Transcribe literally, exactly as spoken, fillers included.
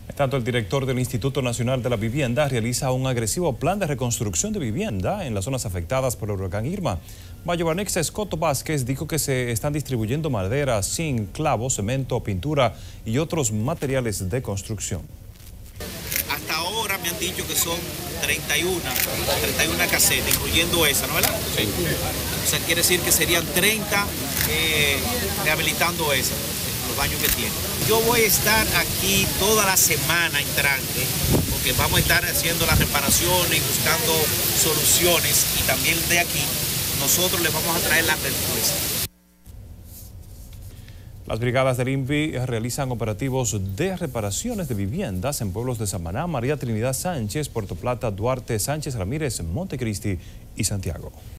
En tanto, el director del Instituto Nacional de la Vivienda realiza un agresivo plan de reconstrucción de vivienda en las zonas afectadas por el huracán Irma. Mayobanex Escoto Vázquez dijo que se están distribuyendo madera, zinc, clavos, cemento, pintura y otros materiales de construcción. Hasta ahora me han dicho que son treinta y una, treinta y una casetas, incluyendo esa, ¿no verdad? Sí. O sea, quiere decir que serían treinta eh, rehabilitando esa, los daños que tiene. Yo voy a estar aquí toda la semana entrante, porque vamos a estar haciendo las reparaciones y buscando soluciones, y también de aquí nosotros les vamos a traer las respuestas. Las brigadas del I N V I realizan operativos de reparaciones de viviendas en pueblos de Samaná, María Trinidad Sánchez, Puerto Plata, Duarte, Sánchez Ramírez, Montecristi y Santiago.